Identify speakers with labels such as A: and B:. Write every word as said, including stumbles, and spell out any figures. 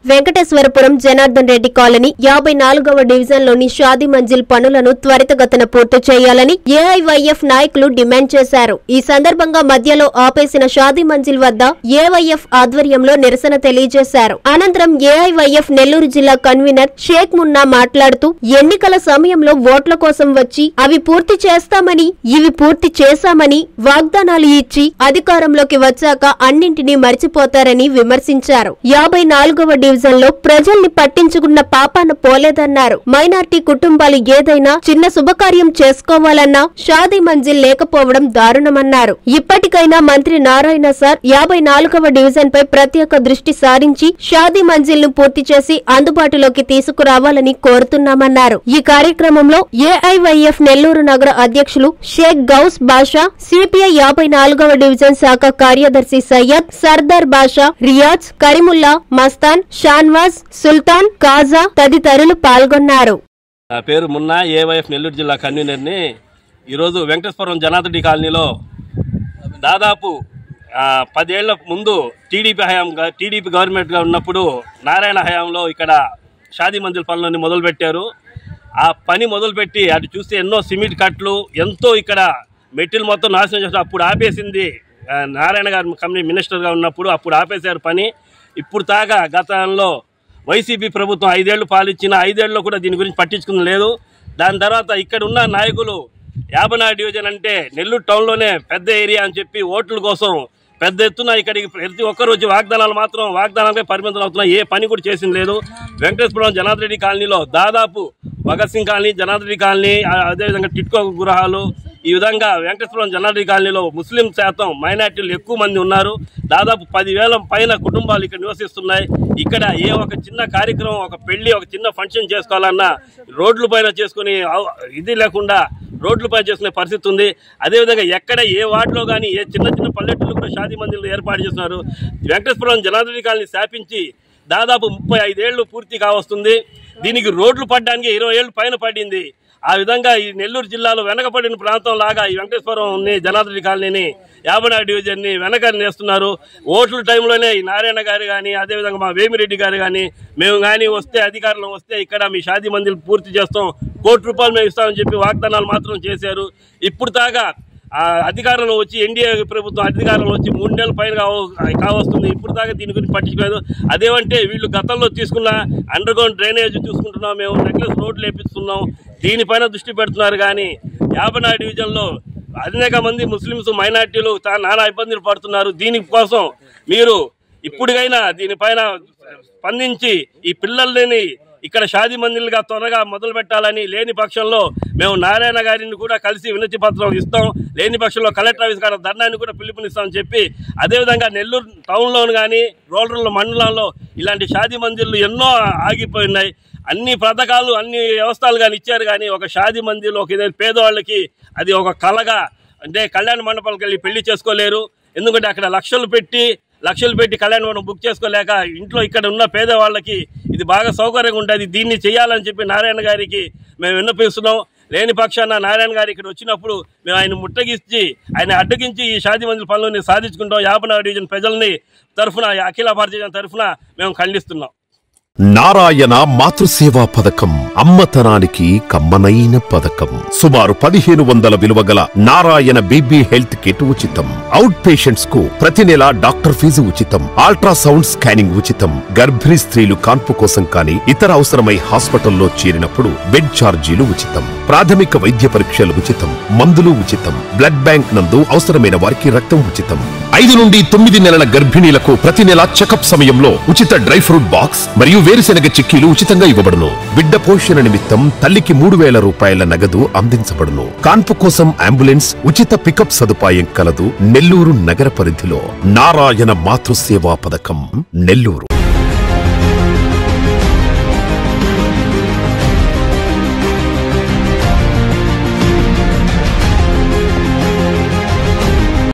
A: Venkateswarapuram Janardhan Reddy colony యాభై నాలుగవ డివిజన్లోని షాదీ మంజిల్ పనులను త్వరితగతిన పూర్తి చేయాలని ఏఐవైఎఫ్ నాయకులు డిమాండ్ చేశారు. ఈ సందర్భంగా మధ్యలో ఆపేసిన షాదీ మంజిల్ వద్ద ఏవైఎఫ్ ఆధ్వర్యంలో నిరసన తెలియజేశారు. అనంతరం ఏఐవైఎఫ్ నెల్లూరు జిల్లా కన్వీనర్ షేక్ మున్నా మాట్లాడుతూ ఎన్నికల సమయంలో ఓట్ల కోసం వచ్చి అవి పూర్తి చేస్తామని ఇవి పూర్తి చేశామని వాగ్దానాలు ఇచ్చి అధికారంలోకి వచ్చాక అన్నింటినీ మరిచిపోతారని విమర్శించారు. యాభై నాలుగవ డివిజన్ లో ప్రజల్ని పట్టించుకున్న పాపాన పోలేదన్నారు. మైనార్టీ కుటుంబాలు ఏదైనా చిన్న శుభకార్యం చేసుకోవాలన్నా షాదీ మంజిల్ లేకపోవడం దారుణమన్నారు. ఇప్పటికైనా మంత్రి నారాయణ సార్ యాభై నాలుగవ డివిజన్ పై ప్రత్యేక దృష్టి సారించి షాదీ మంజిల్ ను పూర్తి చేసి అందుబాటులోకి తీసుకురావాలని కోరుతున్నామన్నారు. ఈ కార్యక్రమంలో ఏఐవైఎఫ్ నెల్లూరు నగర అధ్యక్షులు షేక్ గౌస్ బాషా, సిపిఐ యాభై నాలుగవ డివిజన్ శాఖ కార్యదర్శి సయ్యద్, సర్దార్ బాషా, రియాజ్, కరీముల్లా, మస్తాన్, షాన్వాజ్, సుల్తాన్, కాజా తదితరులు పాల్గొన్నారు.
B: నా పేరు మున్నా, ఏవైఎఫ్ నెల్లూరు జిల్లా కన్వీనర్ని. ఈరోజు వెంకటేశ్వరం జనార్దన్ రెడ్డి కాలనీలో దాదాపు పదేళ్ల ముందు టీడీపీ హయాం టీడీపీ గవర్నమెంట్గా ఉన్నప్పుడు నారాయణ హయాంలో ఇక్కడ షాదీ మంజిల్ పనులని మొదలుపెట్టారు. ఆ పని మొదలుపెట్టి అటు చూస్తే ఎన్నో సిమెంట్ కట్లు, ఎంతో ఇక్కడ మెటీరియల్ మొత్తం నాశనం చేస్తారు. అప్పుడు ఆపేసింది నారాయణ గారు కంపెనీ మినిస్టర్గా ఉన్నప్పుడు, అప్పుడు ఆపేశారు పని. ఇప్పుడు తాగా గతంలో వైసీపీ ప్రభుత్వం ఐదేళ్లు పాలించిన ఐదేళ్లలో కూడా దీని గురించి పట్టించుకుని లేదు. దాని తర్వాత ఇక్కడ ఉన్న నాయకులు యాభై నాలుగు డివిజన్ అంటే నెల్లూరు టౌన్లోనే పెద్ద ఏరియా అని చెప్పి ఓట్ల కోసం పెద్ద ఎత్తున ఇక్కడికి ప్రతి ఒక్కరు వచ్చి వాగ్దానాలు మాత్రం వాగ్దానాలకే పరిమితం అవుతున్నా, ఏ పని కూడా చేసింది లేదు. వెంకటేశ్వరం జనార్దన్ రెడ్డి కాలనీలో దాదాపు భగత్ సింగ్ కాలనీ, జనార్దన్ రెడ్డి కాలనీ, అదేవిధంగా టిట్కో గృహాలు, ఈ విధంగా వెంకటేశ్వరం జనార్దన్ రెడ్డి కాలనీలో ముస్లిం శాతం మైనార్టీలు ఎక్కువ మంది ఉన్నారు. దాదాపు పదివేల పైన కుటుంబాలు ఇక్కడ నివసిస్తున్నాయి. ఇక్కడ ఏ ఒక చిన్న కార్యక్రమం, ఒక పెళ్లి, ఒక చిన్న ఫంక్షన్ చేసుకోవాలన్నా రోడ్ల పైన చేసుకుని ఇది లేకుండా రోడ్ల పైన చేసుకునే పరిస్థితి ఉంది. అదేవిధంగా ఎక్కడ ఏ వార్డులో కానీ ఏ చిన్న చిన్న పల్లెటూళ్ళు కూడా షాదీ మందిర్లు ఏర్పాటు చేస్తున్నారు. వెంకటేశ్వరం జనార్దన్ రెడ్డి కాలనీ స్థాపించి దాదాపు ముప్పై ఐదేళ్లు పూర్తి కావస్తుంది. దీనికి రోడ్లు పడడానికి ఇరవై ఏళ్ళు పైన పడింది. ఆ విధంగా ఈ నెల్లూరు జిల్లాలో వెనకబడిన ప్రాంతం లాగా ఈ వెంకటేశ్వరం జనార్దన్ రెడ్డి కాలనీని యాభై నాలుగు డివిజన్ని వెనక నేస్తున్నారు. ఓట్ల టైంలోనే ఈ నారాయణ గారు కానీ, అదేవిధంగా మా వేమిరెడ్డి గారు కానీ, మేము కానీ వస్తే అధికారంలో వస్తే ఇక్కడ మీ షాదీ మందిర్ పూర్తి చేస్తాం, కోటి రూపాయలు మేము ఇస్తామని చెప్పి వాగ్దానాలు మాత్రం చేశారు. ఇప్పుడు దాకా అధికారంలో వచ్చి ఎన్డీఏ ప్రభుత్వం అధికారంలో వచ్చి మూడు నెలల పైన కావస్తుంది. ఇప్పుడు దాకా దీని గురించి పట్టించుకోలేదు. అదేమంటే వీళ్ళు గతంలో తీసుకున్న అండర్ గ్రౌండ్ డ్రైనేజ్ చూసుకుంటున్నాం, మేము నెక్లెస్ రోడ్లు వేపిస్తున్నాం, దీనిపైన దృష్టి పెడుతున్నారు. కానీ యాభై నాలుగు డివిజన్లో అనేక మంది ముస్లిమ్స్ మైనార్టీలు నానా ఇబ్బందులు పడుతున్నారు. దీనికోసం మీరు ఇప్పటికైనా దీనిపైన స్పందించి ఈ పిల్లల్ని ఇక్కడ షాదీ మందిర్లుగా త్వరగా మొదలు పెట్టాలని, లేని పక్షంలో మేము నారాయణ గారిని కూడా కలిసి వినతి పత్రం ఇస్తాం, లేని పక్షంలో కలెక్టర్ ఆఫీస్ గారి ధర్నాన్ని కూడా పిలుపునిస్తామని చెప్పి, అదేవిధంగా నెల్లూరు టౌన్లోను కానీ రూరల్ మండలాల్లో ఇలాంటి షాదీ మందిర్లు ఎన్నో ఆగిపోయినాయి. అన్ని పథకాలు అన్ని వ్యవస్థలు కానీ ఇచ్చారు, కానీ ఒక షాదీ మందిర్లో ఒక పేదవాళ్ళకి అది ఒక కళగా, అంటే కళ్యాణ మండపాలకు వెళ్ళి పెళ్లి చేసుకోలేరు. ఎందుకంటే అక్కడ లక్షలు పెట్టి లక్షలు పెట్టి కళ్యాణ మండపం బుక్ చేసుకోలేక ఇంట్లో ఇక్కడ ఉన్న పేదవాళ్ళకి ఇది బాగా సౌకర్యంగా ఉంటుంది. దీన్ని చేయాలని చెప్పి నారాయణ గారికి మేము విన్నపిస్తున్నాం. లేని పక్షాన నారాయణ గారు ఇక్కడ వచ్చినప్పుడు మేము ఆయన ముట్టగిచ్చి ఆయన అడ్డగించి ఈ షాదీ మందిర్ పనులని సాధించుకుంటాం. యాభై నాలుగు డివిజన్ ప్రజల్ని తరఫున, అఖిల భారతీయ తరఫున మేము ఖండిస్తున్నాం.
C: నారాయణ మాతృసేవా పథకం అమ్మతనానికి కమ్మనైన పథకం. సుమారు పదిహేను వందల విలువ గల నారాయణ బేబీ హెల్త్ కిట్ ఉచితం. అవుట్ పేషెంట్స్ కు ప్రతి నెల డాక్టర్ ఫీజు ఉచితం. అల్ట్రాసౌండ్ స్కానింగ్ ఉచితం. గర్భిణీ స్త్రీలు కాన్పు కోసం కానీ ఇతర అవసరమై హాస్పిటల్లో చేరినప్పుడు బెడ్ ఛార్జీలు ఉచితం. ప్రాథమిక వైద్య పరీక్షలు ఉచితం. మందులు ఉచితం. బ్లడ్ బ్యాంక్ నందు అవసరమైన వారికి రక్తం ఉచితం. ఐదు నుండి తొమ్మిది నెలల గర్భిణీలకు ప్రతి నెల చెకప్ సమయంలో ఉచిత డ్రై ఫ్రూట్ బాక్స్ మరియు వేరుశెనగ చిక్కీలు ఉచితంగా ఇవ్వబడును. బిడ్డ పోషణ నిమిత్తం తల్లికి మూడు వేల రూపాయల నగదు అందించబడును. కాన్పు కోసం అంబులెన్స్ ఉచిత పికప్ సదుపాయం కలదు. నెల్లూరు నగర పరిధిలో నారాయణ మాతృసేవా పథకం, నెల్లూరు.